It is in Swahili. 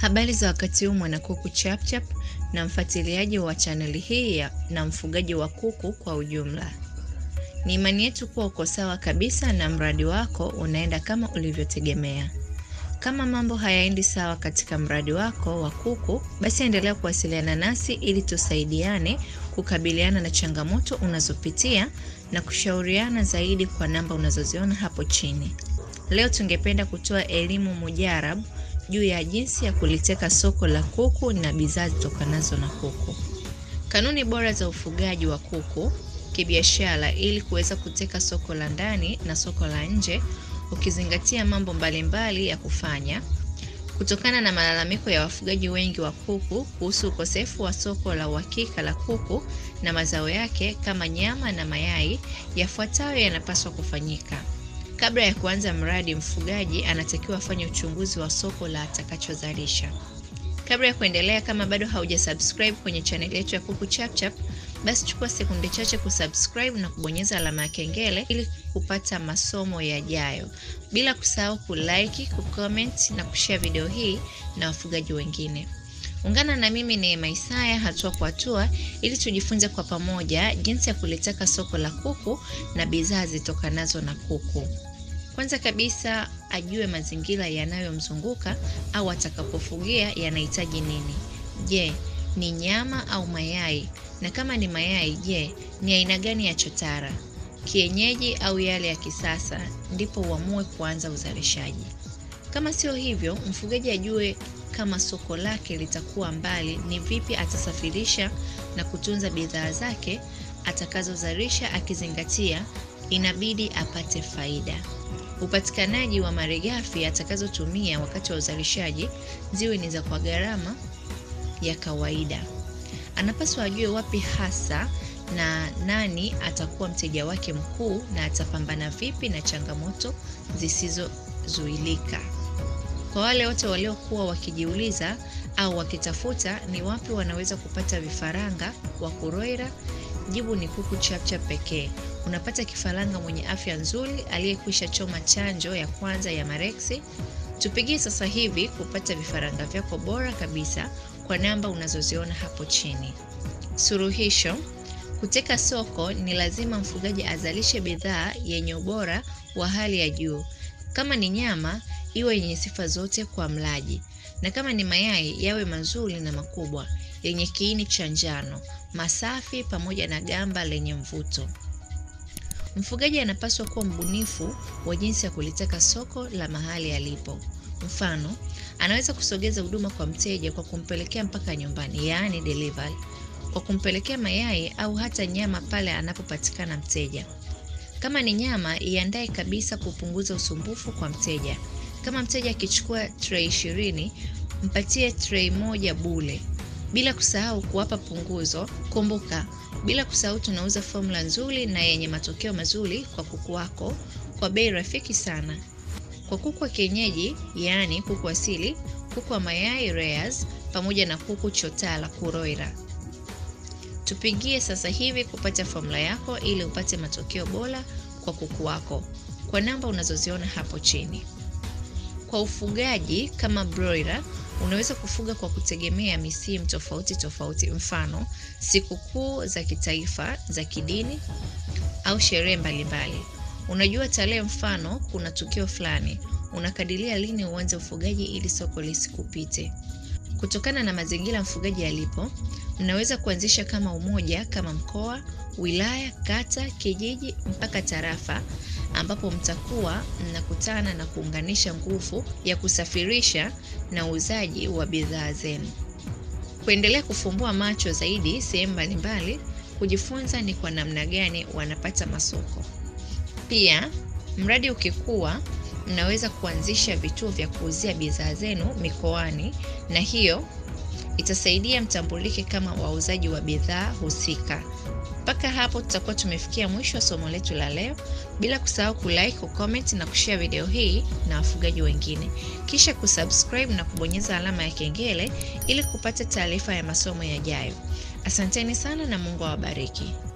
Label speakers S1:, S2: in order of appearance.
S1: Habari za wakati huu mwana kuku Chap na mfuatiliaji wa chaneli hii na mfugaji wa kuku kwa ujumla. Ni imani yetu kuwa uko sawa kabisa na mradi wako unaenda kama ulivyotegemea. Kama mambo hayaendi sawa katika mradi wako wa kuku, basi endelea kuwasiliana nasi ili tusaidiane kukabiliana na changamoto unazopitia na kushauriana zaidi kwa namba unazoziona hapo chini. Leo tungependa kutoa elimu mujarabu juu ya jinsi ya kuliteka soko la kuku na bidhaa zitokanazo na kuku. Kanuni bora za ufugaji wa kuku kibiashara ili kuweza kuteka soko la ndani na soko la nje, ukizingatia mambo mbalimbali ya kufanya. Kutokana na malalamiko ya wafugaji wengi wa kuku kuhusu ukosefu wa soko la uhakika la kuku na mazao yake kama nyama na mayai, yafuatayo yanapaswa kufanyika. Kabla ya kuanza mradi, mfugaji anatakiwa afanye uchunguzi wa soko la atakachozalisha. Kabla ya kuendelea, kama bado haujasubscribe kwenye channel yetu ya Kuku Chap, basi chukua sekunde chache kusubscribe na kubonyeza alama ya kengele ili kupata masomo yajayo. Bila kusahau kulike, kucomment na kushare video hii na wafugaji wengine. Ungana na mimi Neema Isaya hatua kwa hatua ili tujifunze kwa pamoja jinsi ya kuliteka soko la kuku na bidhaa zitokanazo na kuku. Kwanza kabisa, ajue mazingira yanayomzunguka au atakapofugia yanahitaji nini. Je, ni nyama au mayai? Na kama ni mayai, je, ni aina gani ya chotara? Kienyeji au yale ya kisasa? Ndipo uamue kuanza uzalishaji. Kama sio hivyo, mfugaji ajue kama soko lake litakuwa mbali, ni vipi atasafirisha na kutunza bidhaa zake atakazozalisha, akizingatia inabidi apate faida. Upatikanaji wa malighafi atakazotumia wakati wa uzalishaji ziwe ni za kwa gharama ya kawaida. Anapaswa ajue wapi hasa na nani atakuwa mteja wake mkuu na atapambana vipi na changamoto zisizozuilika. Kwa wale wote waliokuwa wakijiuliza au wakitafuta ni wapi wanaweza kupata vifaranga wa kuroira, jibu ni Kuku Chap pekee. Unapata kifaranga mwenye afya nzuri aliyekwisha choma chanjo ya kwanza ya mareksi. Tupigie sasa hivi kupata vifaranga vyako bora kabisa kwa namba unazoziona hapo chini. Suluhisho: kuteka soko ni lazima mfugaji azalishe bidhaa yenye ubora wa hali ya juu. Kama ni nyama, iwe yenye sifa zote kwa mlaji, na kama ni mayai, yawe mazuri na makubwa yenye kiini cha njano, masafi pamoja na gamba lenye mvuto. Mfugaji anapaswa kuwa mbunifu wa jinsi ya kuliteka soko la mahali alipo. Mfano, anaweza kusogeza huduma kwa mteja kwa kumpelekea mpaka nyumbani, yaani delivery, kwa kumpelekea mayai au hata nyama pale anapopatikana mteja. Kama ni nyama, iandae kabisa kupunguza usumbufu kwa mteja. Kama mteja akichukua tray 20, mpatie tray moja bure. Bila kusahau kuwapa punguzo. Kumbuka, bila kusahau tunauza formula nzuri na yenye matokeo mazuri kwa kuku wako kwa bei rafiki sana. Kwa kuku wa kienyeji, yaani kuku asili, kuku wa mayai layers, pamoja na kuku chotara kuroira. Tupigie sasa hivi kupata formula yako ili upate matokeo bora kwa kuku wako kwa namba unazoziona hapo chini. Kwa ufugaji kama broiler, unaweza kufuga kwa kutegemea misimu tofauti, mfano sikukuu za kitaifa, za kidini au sherehe mbalimbali. Unajua tarehe, mfano kuna tukio fulani, unakadiria lini uanze ufugaji ili soko lisikupite. Kutokana na mazingira mfugaji alipo, mnaweza kuanzisha kama umoja, kama mkoa, wilaya, kata, kijiji mpaka tarafa, ambapo mtakuwa mnakutana na kuunganisha nguvu ya kusafirisha na uuzaji wa bidhaa zenu. Kuendelea kufumbua macho zaidi sehemu mbalimbali, kujifunza ni kwa namna gani wanapata masoko. Pia, mradi ukikua, mnaweza kuanzisha vituo vya kuuzia bidhaa zenu mikoani, na hiyo itasaidia mtambulike kama wauzaji wa bidhaa husika. Mpaka hapo tutakuwa tumefikia mwisho wa somo letu la leo. Bila kusahau kulike, kucomment na kushare video hii na wafugaji wengine. Kisha kusubscribe na kubonyeza alama ya kengele ili kupata taarifa ya masomo yajayo. Asanteni sana na Mungu awabariki.